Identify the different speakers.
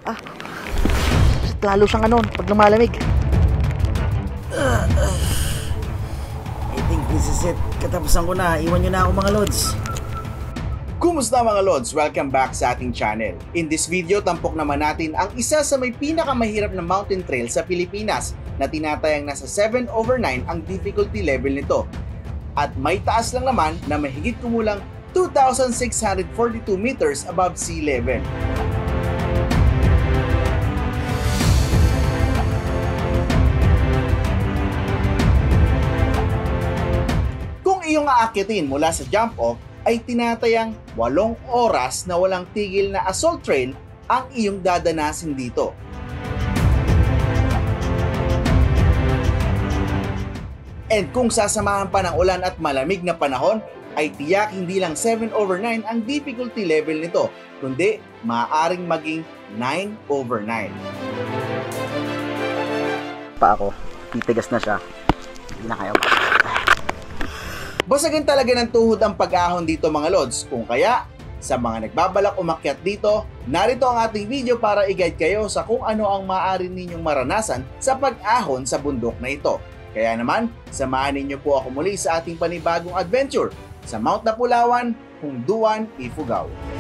Speaker 1: Lalo siyang ano, pag lumalamig.
Speaker 2: I think this is it. Katapusan ko na. Iwan nyo na ako mga lods.
Speaker 3: Kumusta mga Lods? Welcome back sa ating channel. In this video, tampok naman natin ang isa sa may pinakamahirap na mountain trail sa Pilipinas na tinatayang nasa 7/9 ang difficulty level nito. At may taas lang naman na mahigit kumulang 2,642 meters above sea level. Kung iyong aakyatin mula sa jump-off, ay tinatayang 8 oras na walang tigil na assault trail ang iyong dadanasin dito. And kung sasamahan pa ng ulan at malamig na panahon, ay tiyak hindi lang 7/9 ang difficulty level nito, kundi maaaring maging 9/9.
Speaker 1: Pa ako, titigas na siya. Hindi na kaya ba?
Speaker 3: Basagin talaga ng tuhod ang pag-ahon dito mga Lods. Kung kaya, sa mga nagbabalak umakyat dito, narito ang ating video para i-guide kayo sa kung ano ang maaari ninyong maranasan sa pag-ahon sa bundok na ito. Kaya naman, samahan ninyo po ako muli sa ating panibagong adventure sa Mount Napulawan, Hungduan, Ifugao.